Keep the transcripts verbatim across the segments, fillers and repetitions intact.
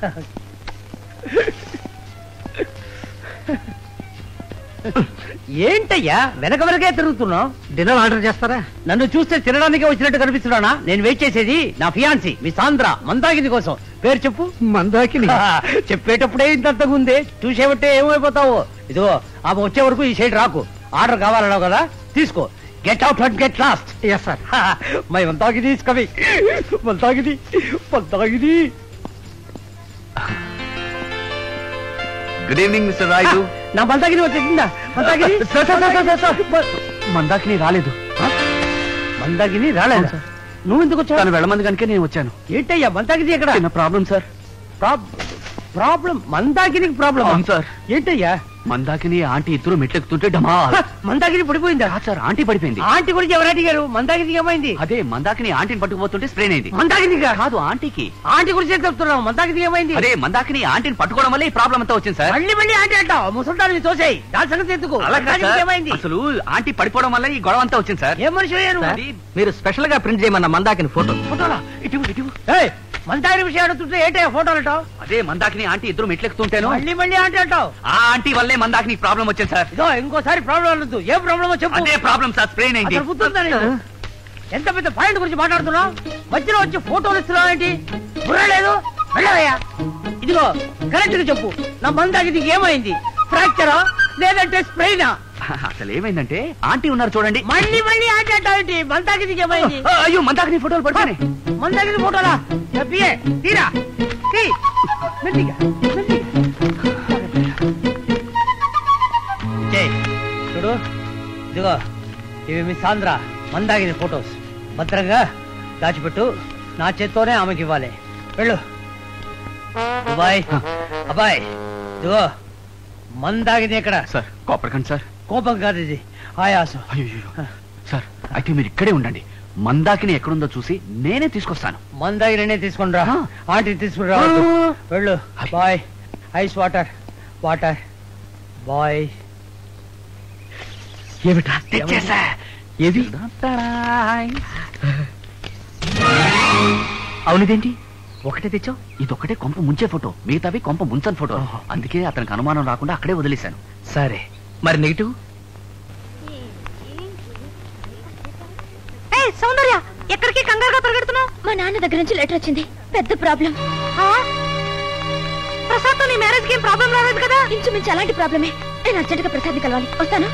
ఏంటయ్యా వెనక వెనకే తిరుగుతున్నావు? డిన్నర్ ఆర్డర్ చేస్తారా? నన్ను చూస్తే తినడానికే వచ్చినట్టు కనిపిస్తున్నానా? నేను వెయిట్ చేసేది నా ఫియాన్సీ మీ సాంద్ర మందాకిని కోసం. పేరు చెప్పు. మందాకిని. చెప్పేటప్పుడే ఇంత ఉందే, చూసేబట్టే ఏమైపోతావు. ఇదిగో ఆమె వచ్చే వరకు ఈ సైడ్ రాకు. ఆర్డర్ కావాలన్నావు కదా, తీసుకో. Get out and get lost. Yes sir. My Mandakini is coming. Mandakini Mandakini. Good evening mister Rayudu. నా మందాకిని వచ్చేసిందా? మందాకిని మందాకిని రాలేదు. మందాకిని రాలేదు. నువ్వు ఎందుకు వచ్చావు? తను వెళ్ళమంది కనుక నేను వచ్చాను. ఏంటయ్యా మందాకిని ఎక్కడ? చిన్న ప్రాబ్లం సార్. ప్రాబ్లం? మందాకినికి ప్రాబ్లం? అవును సార్. ఏంటయ్యా? మందాకిని ఆంటీ ఇద్దరు మెట్లెక్కుతుంటే డమా. మందాకిని పడిపోయిందా? సార్ ఆంటీ పడిపోయింది. ఆంటీ గురించి ఎవరు అడిగారు? మందాకినికి ఏమైంది? అదే మందాకిని ఆంటీని పట్టుకుపోతుంటే స్ప్రెయిన్ అయింది. మందాకిని కాదు ఆంటీకి. ఆంటీ గురించి చెప్తున్నావు. మందాకిని ఏమైంది? అదే మందాకిని ఆంటీని పట్టుకోవడం వల్ల ఈ ప్రాబ్లం అంతా వచ్చింది సార్. మళ్ళీ మళ్ళీ ఆంటీ అంటావు. ముసల్దాన్ని తోసేయి. దాని సంగతి ఎందుకు? ఏమైంది? అసలు ఆంటీ పడిపోవడం వల్ల ఈ గొడవ అంతా వచ్చింది సార్. ఏం మనిషి అయ్యారు? మీరు స్పెషల్ గా ప్రింట్ చేయమన్న మందాకిని ఫోటో. ఫోటోలా? ఇటు ఇటు. మందాకిని విషయం అడుగుతుంటే ఏంటో ఫోటోలు అంటావు? అదే మందాకిని ఆంటీ ఇద్దరు మెట్లెక్కుతుంటేను మళ్ళీ మళ్ళీ ఆంటీ అంటావు. ఆ ఆంటీ వల్లే మందాకిని ప్రాబ్లం వచ్చింది సార్. ఇదో ఇంకోసారి ప్రాబ్లం అనొద్దు. ఏ ప్రాబ్లం చెప్పు. అదే ప్రాబ్లం సార్, స్ప్రెయిన్ అయింది. ఎంత పెద్ద పాయింట్ గురించి మాట్లాడుతున్నావు? మధ్యలో వచ్చి ఫోటోలు ఇస్తున్నావు ఏంటి? బుర్రలేదు. వెళ్ళవయ్యా. ఇదిగో కరెక్ట్ గా చెప్పు. నా మందాకిని ఏమైంది? ఫ్రాక్చరా లేదంటే స్ప్రెయినా? అసలు ఏమైందంటే ఆంటీ ఉన్నారు చూడండి. మళ్ళీ మళ్ళీ ఆంటీ అంటావేంటి? మందాకిని ఏమైంది? అయ్యో మందాకిని ఫోటోలు పడుతున్నాయి. మందాకిని ఫోటోలా? తీరా చూడు. ఇదిగో ఇవి మీ సాంద్ర మందాకిని ఫోటోస్. భద్రంగా దాచిపెట్టు. నా చేత్తోనే ఆమెకి ఇవ్వాలి. వెళ్ళు. అబ్బాయ్ అబ్బాయి ఇదిగో మందాకిని ఎక్కడ? సార్ కోపడకండి సార్. కోపం కాదు ఇది, ఆయాసం. అయ్యో సార్, అయితే మీరు ఇక్కడే ఉండండి. మందాకిని ఎక్కడుందో చూసి నేనే తీసుకొస్తాను. మందాకినే తీసుకుని రా. ఆంటీ తీసుకుని రా. వెళ్ళు. Boy. Ice water water boy. ఏమిటా తెచ్చేసా? ఏది? అవునిదేంటి ఒకటే తెచ్చావు? ఇదొక్కటే కొంప ముంచే ఫోటో, మిగతావి కొంప ముంచని ఫోటో. అందుకే అతనికి అనుమానం రాకుండా అక్కడే వదిలేశాను. సరే మరి నెగిటివ్? సౌందర్య ఎక్కడికి కంగారుగా పరిగెడుతున్నావు? మా నాన్న దగ్గర నుంచి లెటర్ వచ్చింది. పెద్ద ప్రాబ్లం. ప్రసాద్ తో నీ మ్యారేజ్ కి ఏం ప్రాబ్లం రాలేదు కదా? ఇంచుమించు అలాంటి ప్రాబ్లమే. నేను అర్జెంట్ గా ప్రసాద్ ని కలవాలి. వస్తాను.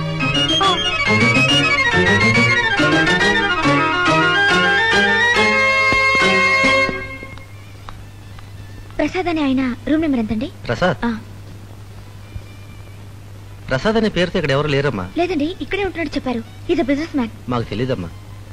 ప్రసాద్ అని ఆయన రూమ్ నెంబర్ ఎంతండి? ప్రసాద్ ప్రసాద్ అనే పేరుతో ఇక్కడ ఎవరు లేరమ్మా. లేదండి, ఇక్కడే ఉంటున్నట్టు చెప్పారు. Is a businessman. మాకు తెలీదమ్మా.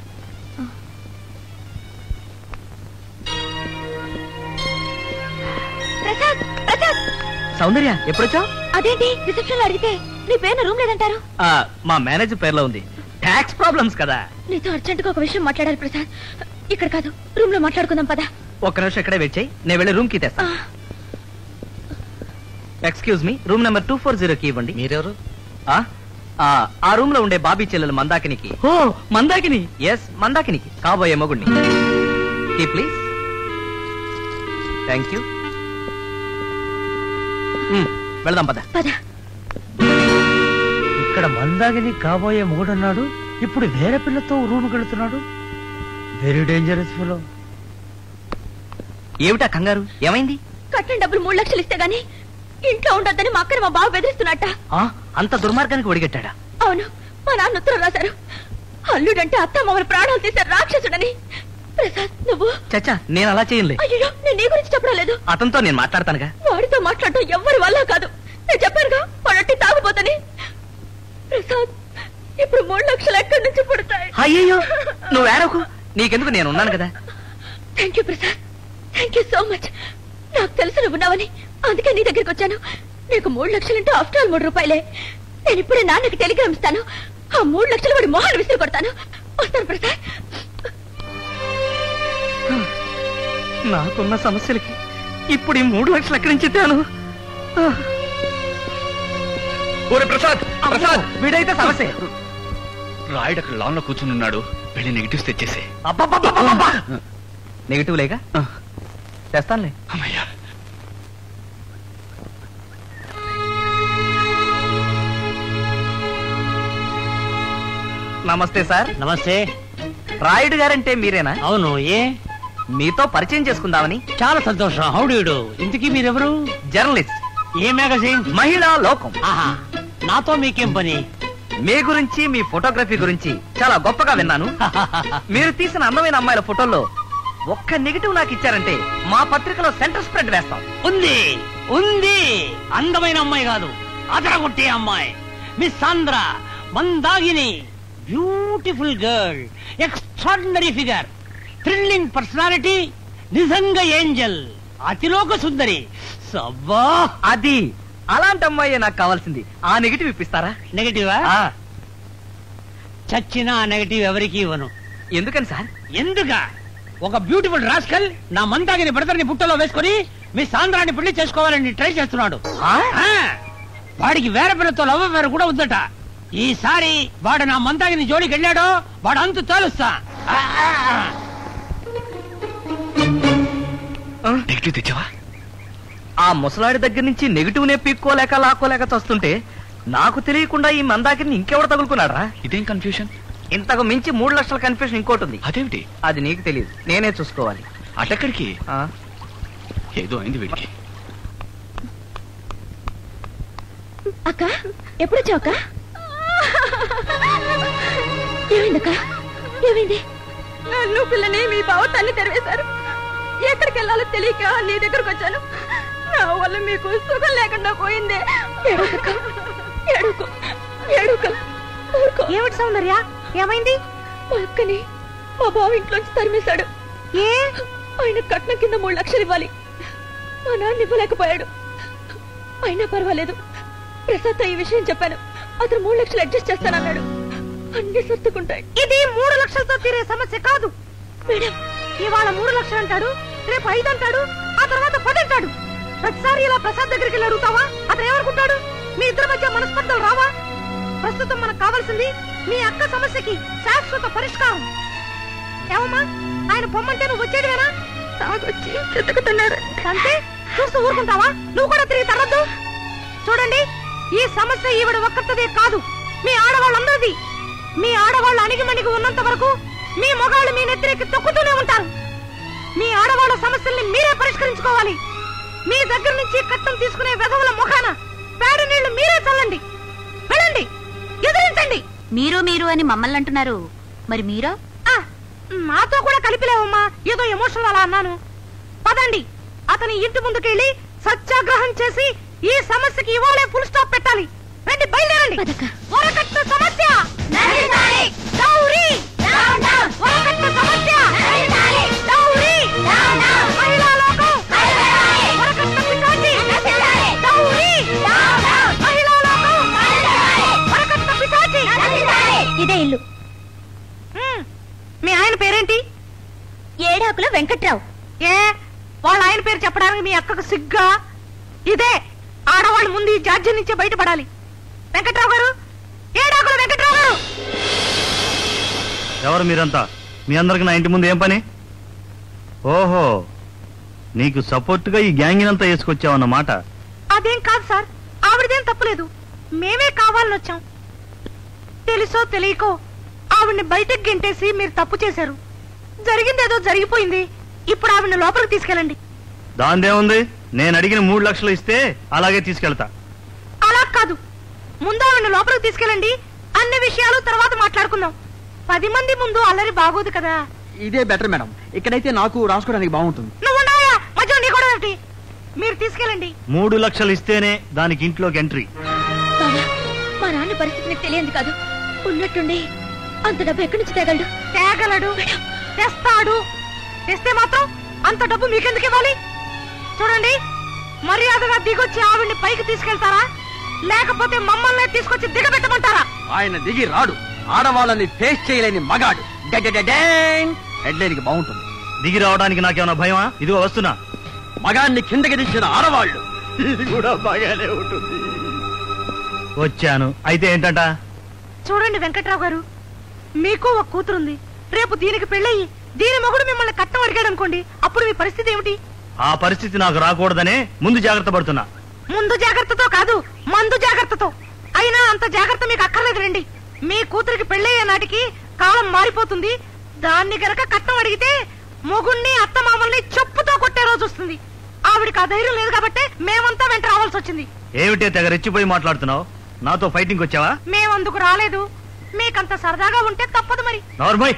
ప్రసాద్ ప్రసాద్. సౌందర్య ఎప్పుడొచ్చావు? అదేంటి రిసెప్షన్ లో అడిగితే నీ పేరు రూమ్ లేదంటారు? మా మేనేజర్ పేర్లో ఉంది. ట్యాక్స్ ప్రాబ్లమ్స్ కదా. నీతో అర్జెంట్ గా ఒక విషయం మాట్లాడాలి ప్రసాద్. ఇక్కడ కాదు, రూమ్ లో మాట్లాడుకుందాం పదా. ఒక్క నిమిషం ఇక్కడే వెయిట్ చేయి, నేను వెళ్ళి రూమ్ కి తెస్తా. Excuse me, room number two four zero కి ఇవ్వండి. మీరెవరు? ఆ రూమ్ లో ఉండే బాబీ చెల్లెలు మందాకినికి. ఓ మందాకిని? ఎస్, మందాకినికి కాబోయే మొగుడిని. Key please. Thank you. వెళ్దాం పద. ఇక్కడ మందాకిని కాబోయే మొగుడన్నాడు, ఇప్పుడు వేరే పిల్లతో రూమ్కి వెళుతున్నాడు. Very dangerous fellow. ఏమిటా కంగారు? ఏమైంది? కట్టిన డబ్బులు మూడు లక్షలు ఇస్తే గానీ ఇంట్లో ఉండొద్దని మా అక్కని మా బావ బెదిరిస్తున్నట్ట. అంత దుర్మార్గానికి ఒడిగట్టాడా? అవును, మా నాన్న ఉత్తరం రాశారు. అల్లుడంటే అత్త మామూలు ప్రాణాలు తీశారు రాక్షసుడని. ప్రసాద్ నువ్వు. చచ్చా, నేను అలా చేయలే. అయ్యో, నేను నీ గురించి చెప్పడం లేదు. అతనితో నేను మాట్లాడతానుగా. వాడితో మాట్లాడటం ఎవరి వల్ల కాదు. నేను చెప్పానుగా వాడట్టి తాగుపోతని. ప్రసాద్, ఇప్పుడు మూడు లక్షలు ఎక్కడి నుంచి పుడతాయి? అయ్యో నువ్వు ఏడవకు, నీకెందుకు, నేను ఉన్నాను కదా. Thank you Prasad, thank you so much. నాకు తెలుసు నువ్వు ఉన్నావని, అందుకే నీ దగ్గరికి వచ్చాను. నీకు మూడు లక్షలంటే ఆఫ్టర్ ఆల్ మూడు రూపాయలే. నేను ఇప్పుడే నాన్నకి టెలిగ్రామ్ ఇస్తాను. ఆ మూడు లక్షలు వాడి మొహాలు విసిరి కొడతాను. వస్తాను ప్రసాద్. నాకున్న సమస్యలకి ఇప్పుడు ఈ మూడు లక్షలు ఎక్కడి నుంచి తాను? ప్రసాద్ ప్రసాద్ వీడైతే సమస్య. రాయుడు అక్కడ లాన్ లో కూర్చుని ఉన్నాడు. వెళ్ళి నెగిటివ్స్ తెచ్చేసే. నెగిటివ్ లేక తెస్తానులే. అమ్మయ్యా, నమస్తే సార్. నమస్తే. రాయుడు గారంటే మీరేనా? అవును. ఏ మీతో పరిచయం చేసుకుందామని. చాలా సంతోషం. హౌడీడు. ఇంతకీ మీరెవరు? జర్నలిస్ట్. ఏ మ్యాగజైన్? మహిళా లోకం. ఆహా, నాతో మీకేం పని? మీ గురించి, మీ ఫోటోగ్రఫీ గురించి చాలా గొప్పగా విన్నాను. మీరు తీసిన అందమైన అమ్మాయిల ఫోటోల్లో ఒక్క నెగిటివ్ నాకు ఇచ్చారంటే మా పత్రికలో సెంటర్ స్ప్రెడ్ వేస్తాం. ఉంది ఉంది అందమైన అమ్మాయి కాదు, అదరగొట్టే అమ్మాయి. Miss Sandra Mandagini. Beautiful girl, extraordinary figure, thrilling personality, నిజంగా ఏంజల్, అతిలోక సుందరి. సబ్బా, అది అలాంటి అమ్మాయి నాకు కావాల్సింది. ఆ నెగిటివ్ ఇప్పిస్తారా? నెగటివా? చచ్చిన ఆ నెగటివ్ ఎవరికి ఇవ్వను. ఎందుకని సార్? ఎందుక ఒక బ్యూటిఫుల్ రాస్కల్ నా మందాగిని బ్రదర్ని బుట్టలో వేసుకుని మీ సాంద్రాన్ని పెళ్లి చేసుకోవాలని ట్రై చేస్తున్నాడు. వాడికి వేరే పిల్లతో లవ్ అఫేర్ కూడా ఉందట. ఈసారి వాడు నా మందాగిని జోలికి వెళ్ళాడో వాడు అంతు తేలుస్తా. నెగిటివ్ తెచ్చావా? ఆ ముసలాడి దగ్గర నుంచి నెగిటివ్ నే పీక్కోలేక లాక్కోలేక చస్తుంటే నాకు తెలియకుండా ఈ మందాకిని ఇంకెవడు తగులుకున్నాడా? ఇదేం కన్ఫ్యూషన్? ఇంతకు మించి మూడు లక్షల కన్ఫ్యూషన్ ఇంకోటి ఉంది. అదేమిటి? అది నీకు తెలియదు, నేనే చూసుకోవాలి. అటెక్కడికి? ఏదో అయింది వీడికి. అక్క ఎప్పుడొచ్చావు అక్క? ఏమైందక్క? ఏమైంది? నన్ను పిల్లని మీ బావ తల్లి తెరవేశారు. ఎక్కడికి వెళ్ళాలో తెలియక నీ దగ్గరకు వచ్చాను. నా వల్ల మీకు సుఖం లేకుండా పోయిందే. ఏమిటి సౌందర్య, ఏమైంది? మా అక్కని మా బావ ఇంట్లోంచి తరిమేశాడు. ఏ ఆయన కట్నం కింద మూడు లక్షలు ఇవ్వాలి. మా నాన్న ఇవ్వలేకపోయాడు. అయినా పర్వాలేదు, ప్రసాద్ ఈ విషయం చెప్పాను. అతను మూడు లక్షలు అడ్జస్ట్ చేస్తానన్నాడు. అన్ని సర్దుకుంటాయి. ఇది మూడు లక్షలతో తీరే సమస్య కాదు మేడం. ఇవాళ మూడు లక్షలు అంటాడు, రేపు ఐదు అంటాడు, ఆ తర్వాత పది అంటాడు. ప్రతిసారి ఇలా ప్రసాద్ దగ్గరికి వెళ్ళి అడుగుతావా? అతను ఏమనుకుంటాడు? మీ ఇద్దరి మధ్య మనస్పర్ధలు రావా? ప్రస్తుతం మనకు కావాల్సింది మీ అక్క సమస్యకి శాశ్వత పరిష్కారం. ఏమమ్మా, ఆయన పొమ్మంటే నువ్వు వచ్చేదివేనా? తాగొచ్చి చెతుకుతున్నారు అంతే. చూస్తూ ఊరుకుంటావా? నువ్వు కూడా తిరిగి తరద్దు. చూడండి, ఈ సమస్య ఈవిడ ఒక్కరిదే కాదు, మీ ఆడవాళ్ళందరిది. మీ ఆడవాళ్ళు అణిగిమణిగి ఉన్నంత వరకు మీ మొగాళ్ళు మీ నెత్తికి తొక్కుతూనే ఉంటారు. మీ ఆడవాళ్ళ సమస్యల్ని మీరే పరిష్కరించుకోవాలి. మీ దగ్గర నుంచి కట్టం తీసుకునే వెధవుల ముఖాన పేడ నీళ్లు మీరే చల్లండి. వెళ్ళండి, ఎదిరించండి. మీరు మీరు అని మమ్మల్ని అంటున్నారు, మరి మీరో? మాతో కూడా కలిపిలేవమ్మా, ఏదో ఎమోషనల్ అలా అన్నాను. పదండి, అతని ఇంటి ముందుకెళ్ళి సత్యాగ్రహం చేసి ఈ సమస్యకి ఇవాళే ఫుల్ స్టాప్ పెట్టాలి. రండి, బయలుదేరండి. వరకట్న సమస్య వరకట్న సమస్య మహిళా లోకం వరకట్న పిశాచి మహిళా లోకం వరకట్న పిశాచి. ఇదే ఇల్లు. మీ ఆయన పేరేంటి? ఏడాకుల వెంకట్రావు. ఏ వాళ్ళ ఆయన పేరు చెప్పడానికి మీ అక్కకు సిగ్గా? ఇదే ఆడవాళ్ళు ముందు ఈ జాడ్యం నుంచే బయటపడాలి. వెంకట్రావు గారు, ఏడాకుల వెంకట్రావు గారు. ఎవరు మీరంతా? మీ అందరికి నా ఇంటి ముందు ఏం పని? ఓహో, నీకు సపోర్ట్ గా ఈ గ్యాంగ్ అంతా వేసుకొచ్చావన్నమాట. అదేం కాదు సార్, ఆవిడదేం తప్పులేదు, మేమే కావాలని వచ్చాం. తెలుసో తెలియకో ఆవిడ్ని బయటకు గెంటేసి మీరు తప్పు చేశారు. జరిగిందేదో జరిగిపోయింది. ఇప్పుడు ఆవిడ్ని లోపలికి తీసుకెళ్ళండి. దాందేముంది, నేను అడిగిన మూడు లక్షలు ఇస్తే అలాగే తీసుకెళ్తా. అలా కాదు, ముందు ఆవిడ్ని లోపలికి తీసుకెళ్ళండి. అన్ని విషయాలు తర్వాత మాట్లాడుకుందాం. పది మంది ముందు అల్లరి బాగోదు కదా. ఇదే బెటర్ మేడం, ఇక్కడైతే నాకు రాసుకోవడానికి బాగుంటుంది. నువ్వు ఉండవా, మధ్య నీ కూడా మీరు తీసుకెళ్ళండి. మూడు లక్షలు ఇస్తేనే దానికి ఇంట్లోకి ఎంట్రీ. మా నాన్న పరిస్థితి నీకు తెలియదు కాదు. ఉన్నట్టుండి అంత డబ్బు ఎక్కడి నుంచి తేగలడు? తేగలడు, తెస్తాడు. తెస్తే మాత్రం అంత డబ్బు మీకెందుకు ఇవ్వాలి? చూడండి, మర్యాదగా దిగొచ్చి ఆవిడ్ని పైకి తీసుకెళ్తారా, లేకపోతే మమ్మల్ని తీసుకొచ్చి దిగబెట్టమంటారా? ఆయన దిగి రాడు. ఆడవాళ్ళని ఫేస్ చేయలేని మగాడు. హెడ్లైన్ కి బాగుంటుంది. దిగి రావడానికి నాకేమన్నా భయమా? ఇదిగో వస్తున్నా. మగాన్ని కిందకి దించిన ఆడవాళ్ళు, ఇది కూడా బాగానే ఉంటుంది. వచ్చాను. అయితే ఏంటంట? చూడండి వెంకట్రావు గారు, మీకు ఒక కూతురుంది. రేపు దీనికి పెళ్ళయి దీని మొగుడు మిమ్మల్ని కట్నం అడిగాడు అనుకోండి, అప్పుడు మీ పరిస్థితి ఏమిటి? ఆ పరిస్థితి నాకు రాకూడదనే ముందు జాగ్రత్త పడుతున్నా. ముందు జాగ్రత్తతో కాదు, మందు జాగ్రత్తతో. అయినా అంత జాగ్రత్త మీకు అక్కర్లేదు రండి. మీ కూతురికి పెళ్ళయ్యే నాటికి కాలం మారిపోతుంది. దాన్ని గనక కట్నం అడిగితే మొగుణ్ణి అత్తమామల్ని చెప్పుతో కొట్టే రోజు వస్తుంది. ఆవిడికి ఆ ధైర్యం లేదు కాబట్టి మేమంతా వెంట రావాల్సి వచ్చింది. ఏమిటే తెగ రెచ్చిపోయి మాట్లాడుతున్నావు? నాతో ఫైటింగ్ వచ్చావా? మేమందుకు రాలేదు. మీకంత సరదాగా ఉంటే తప్పదు మరి. నార్మల్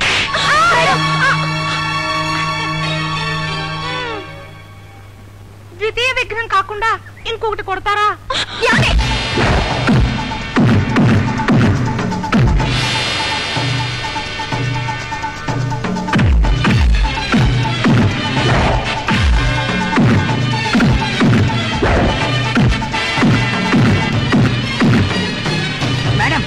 ద్వితీయ విఘ్నం కాకుండా ఇంకొకటి కొడతారా? మేడం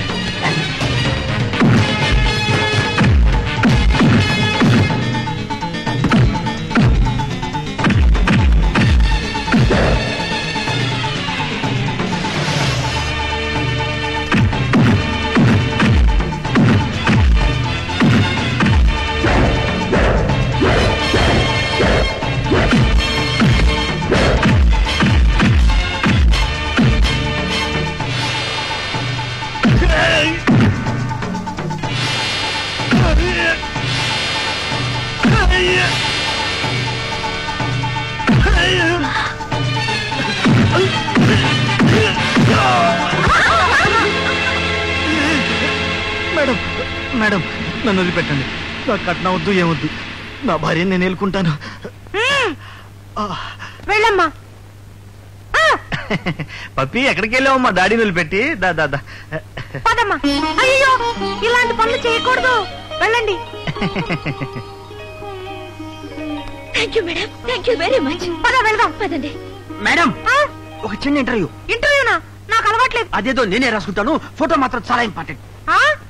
మేడం మేడం నన్ను వదిలిపెట్టండి. నా కట్నం వద్దు ఏమొద్దు. నా భార్యని నేను ఏలుకుంటాను. వెళ్ళమ్మా. పప్పి ఎక్కడికి వెళ్ళావమ్మా? డాడీని వదిలిపెట్టి దా దా దా. పదమ్మా. అయ్యో ఇలాంటి పనులు చేయకూడదు. వెళ్ళండి. Thank you madam, thank you very much. పద వెళ్దాం. పదండి. మేడం ఒక చిన్న ఇంటర్వ్యూ. ఇంటర్వ్యూనా? నాకు అలవాట్లేదు. అదేదో నేనే రాసుకుంటాను. ఫోటో మాత్రం చాలా ఇంపార్టెంట్. ఆ